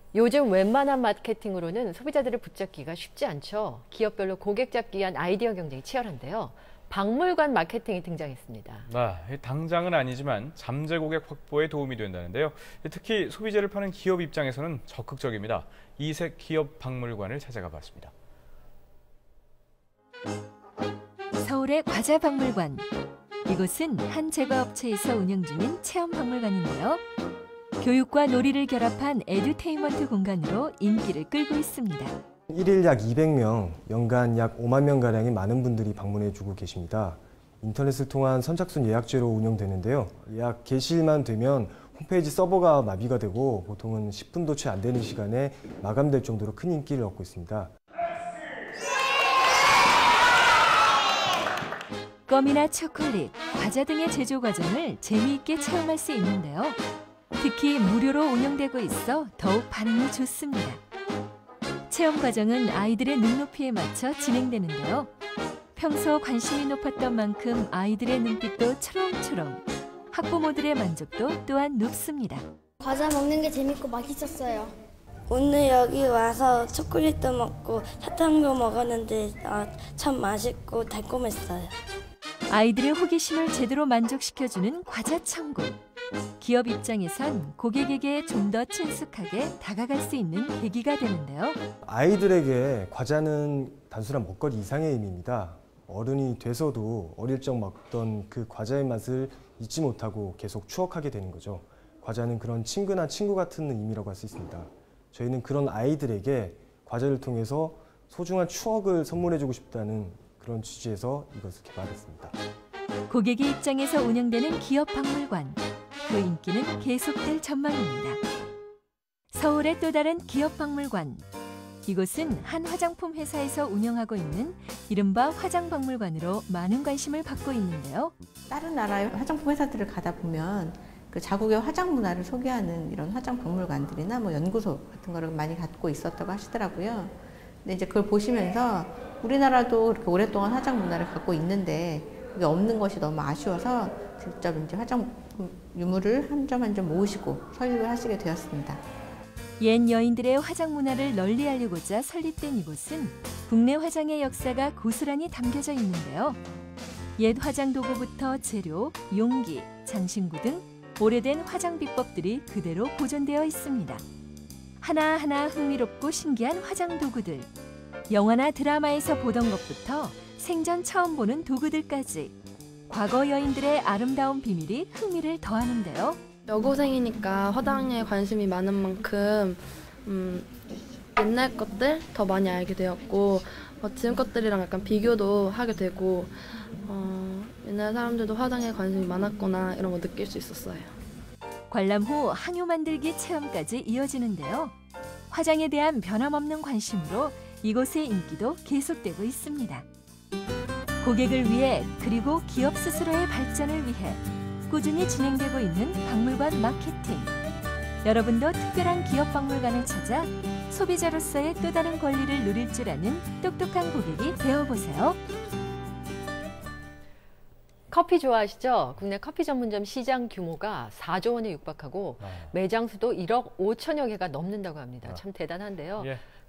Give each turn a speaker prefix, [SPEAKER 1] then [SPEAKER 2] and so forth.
[SPEAKER 1] 요즘 웬만한 마케팅으로는 소비자들을 붙잡기가 쉽지 않죠. 기업별로 고객 잡기 위한 아이디어 경쟁이 치열한데요. 박물관 마케팅이 등장했습니다.
[SPEAKER 2] 당장은 아니지만 잠재 고객 확보에 도움이 된다는데요. 특히 소비재를 파는 기업 입장에서는 적극적입니다. 이색 기업 박물관을 찾아가 봤습니다.
[SPEAKER 3] 서울의 과자 박물관. 이곳은 한 제과업체에서 운영 중인 체험 박물관인데요. 교육과 놀이를 결합한 에듀테인먼트 공간으로 인기를 끌고 있습니다.
[SPEAKER 4] 1일 약 200명, 연간 약 5만 명가량의 많은 분들이 방문해주고 계십니다. 인터넷을 통한 선착순 예약제로 운영되는데요. 예약 개시일만 되면 홈페이지 서버가 마비가 되고 보통은 10분도 채 안 되는 시간에 마감될 정도로 큰 인기를 얻고 있습니다.
[SPEAKER 3] 껌이나 초콜릿, 과자 등의 제조 과정을 재미있게 체험할 수 있는데요. 특히 무료로 운영되고 있어 더욱 반응이 좋습니다. 체험 과정은 아이들의 눈높이에 맞춰 진행되는데요. 평소 관심이 높았던 만큼 아이들의 눈빛도 초롱초롱, 학부모들의 만족도 또한 높습니다.
[SPEAKER 5] 과자 먹는 게 재밌고 맛있었어요.
[SPEAKER 6] 오늘 여기 와서 초콜릿도 먹고 사탕도 먹었는데 참 맛있고 달콤했어요.
[SPEAKER 3] 아이들의 호기심을 제대로 만족시켜주는 과자 천국. 기업 입장에선 고객에게 좀 더 친숙하게 다가갈 수 있는 계기가 되는데요.
[SPEAKER 4] 아이들에게 과자는 단순한 먹거리 이상의 의미입니다. 어른이 돼서도 어릴 적 먹던 그 과자의 맛을 잊지 못하고 계속 추억하게 되는 거죠. 과자는 그런 친근한 친구 같은 의미라고 할 수 있습니다. 저희는 그런 아이들에게 과자를 통해서 소중한 추억을 선물해주고 싶다는 그런 취지에서 이것을 개발했습니다.
[SPEAKER 3] 고객의 입장에서 운영되는 기업 박물관. 그 인기는 계속될 전망입니다. 서울의 또 다른 기업 박물관. 이곳은 한 화장품 회사에서 운영하고 있는 이른바 화장박물관으로 많은 관심을 받고 있는데요.
[SPEAKER 7] 다른 나라의 화장품 회사들을 가다 보면 그 자국의 화장 문화를 소개하는 이런 화장박물관들이나 연구소 같은 거를 많이 갖고 있었다고 하시더라고요. 근데 이제 그걸 보시면서 우리나라도 그렇게 오랫동안 화장 문화를 갖고 있는데 그게 없는 것이 너무 아쉬워서 직접 이제 화장 유물을 한 점 한 점 모으시고 설립을 하시게 되었습니다.
[SPEAKER 3] 옛 여인들의 화장 문화를 널리 알리고자 설립된 이곳은 국내 화장의 역사가 고스란히 담겨져 있는데요. 옛 화장 도구부터 재료, 용기, 장신구 등 오래된 화장 비법들이 그대로 보존되어 있습니다. 하나하나 흥미롭고 신기한 화장 도구들. 영화나 드라마에서 보던 것부터 생전 처음 보는 도구들까지 과거 여인들의 아름다운 비밀이 흥미를 더하는데요.
[SPEAKER 8] 여고생이니까 화장에 관심이 많은 만큼 옛날 것들 더 많이 알게 되었고 지금 것들이랑 약간 비교도 하게 되고 옛날 사람들도 화장에 관심이 많았구나 이런 거 느낄 수 있었어요.
[SPEAKER 3] 관람 후 항유 만들기 체험까지 이어지는데요. 화장에 대한 변함없는 관심으로 이곳의 인기도 계속되고 있습니다. 고객을 위해 그리고 기업 스스로의 발전을 위해 꾸준히 진행되고 있는 박물관 마케팅. 여러분도 특별한 기업 박물관을 찾아 소비자로서의 또 다른 권리를 누릴 줄 아는 똑똑한 고객이 되어보세요.
[SPEAKER 1] 커피 좋아하시죠? 국내 커피 전문점 시장 규모가 4조 원에 육박하고 매장 수도 1억 5천여 개가 넘는다고 합니다. 참 대단한데요.